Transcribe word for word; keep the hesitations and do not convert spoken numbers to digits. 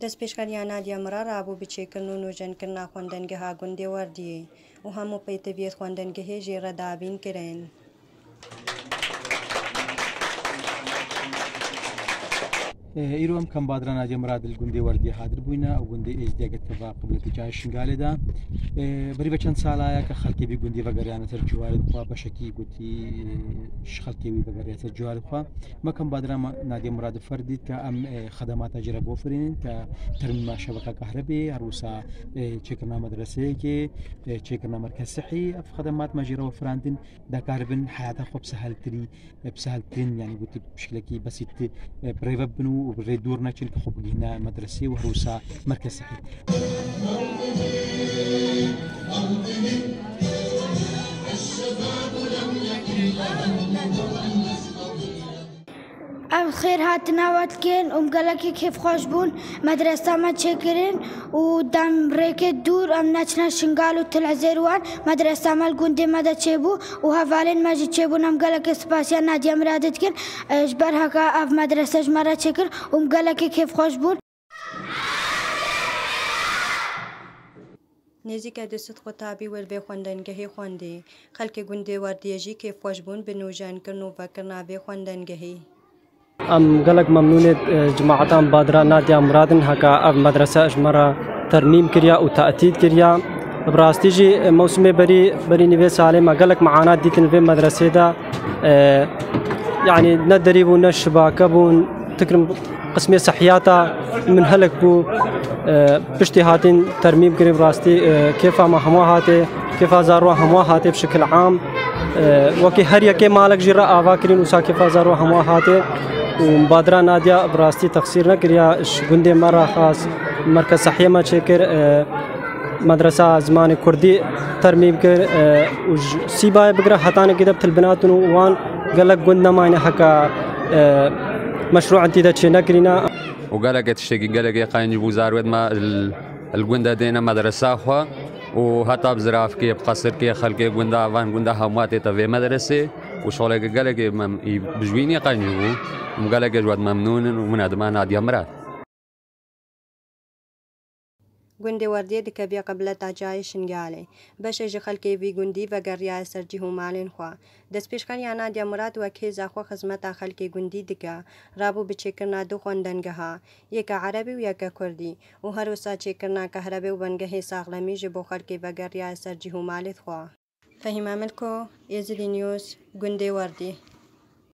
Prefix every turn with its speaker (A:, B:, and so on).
A: دەست پێشکاریان نادیا مراد ڕابوو بچێکردن و نوێژەنکردنا خوێندنگەها گوندێ وەردیێ و هەموو پەیتەبێت خوێندنگەهێژی ڕەدابین کرێن.
B: ئیرۆ ئەم کەم بادرا نادیا مراد گوندێ وەردی حادر بووینە ئەو گوندێ ئێزدیاگەت تەوا قبلەتی جای شنگالێدا بەری بە چەند ساڵایە کە خەڵکێبی گوندی بەگەریانەتەر جوارت خوا بەشکی گوتی خەڵکێوی بەگەریاتە جوارت خوا مەکەم بادرا نادیا مراد فەردیت کە ئەم خەدەماتە جرە بۆ فرێنن کە ترمما شەبەکە کەهرەبێ هەروسا چێکردنا مەدرسەیەکێ چێکردنا مەرکەز سەحی ئەف خەدەمات مەژیرەوە فراندن داکاربن حیاتە خۆ بسەهەلتری بسەهەلترین یعنی گوتی پشکلێکی بەسیت برێڤە بن و بڕێ دوور نەچن کە خۆ بگینە مەدرسێ و هەروسا مەرکەز سەحی.
C: ئەم خێر هاتناوات کێن ئەم گەلەکی کێف خۆش بوون مەدرسەمە چێکردن و دەم ڕێکێ دوور ئەم نەچنە شنگال و تلەزێروان مەدرسەمە گوندێ مەدە چێبوو و هەڤالێن مەژی چێبوون ئەم گەلەکە سپاسیان نادیا مرادت کرد ژبەر هەکا ئەف مەدرسەش مەرە چێکرد ئەم گەلەکی کێف خۆش بوون.
A: نێزیکە دەست قوتابی وەربێ خوێندنگەهی خوێندی خەڵکی گوندێ وەردیێژی کێف خۆش بوون بنوژانکردن و بەکردناوێ خوێندنگەهی.
D: ام قالك ممنونة جماعتان بادرا ناديا مرادن هكا اف مدرسة اجمرا ترميم كريا وتأتيد كريا براستيجي موسمي بري بري نيفي سالم قالك معانا ديتن في مدرسة دا اه يعني ندري بو نشباكة بو تكرم قسمية صحياتا من هلك بو اه باشتهاتين ترميم كري براستي اه كيف ما هموا هاتي كيف زاروا هموا هاتي بشكل عام اه وكي هريا كي مالك جرا آفاكرين وسا كيف زاروا هموا هاتي ومبادرة ناديا براستي تقصير نكريا گوندي مرة خاص مركز صحية ما شكر مدرسة زمان كردي ترميم كر وسيبا بقرا حتى كده البنات وان قال لك قلنا ما نحكى مشروع انتي دا نكرينا
E: وقال لك تشتكي قال لك يقاين بوزار ود ما الجندا دينا مدرسة خوا وهتا بزراف كي بقصر كي خلقي جندا وان جندا هماتي تبي مدرسة وشغلك قال لك بجويني قاين وقال لك جواد ممنون ومن أدمان ناديا مراد.
A: گوندێ وەردیێ دکەبێ قبلە تاجای شنگالێ بەشێژی خەڵکێوی گوندی بەگەڕیای سەرجی هومالێن خوا دەست پێشکاریان نادیا مراد وەک هێزاخوا خزمەتا خەڵکی گوندی دکە ڕابوو بچێکردنا دوو خوێندنگەها یەکە عەرەبی و یەکە کوردی و هەروسا چێکردنا کەهرەبێ و بەنگەهی ساغڵەمیژی بۆ خەڵکی بەگەڕیای سەرجی هومالێت خوا. فەهیمە ملکۆ ئێزلی نیوز گوندێ وەردی.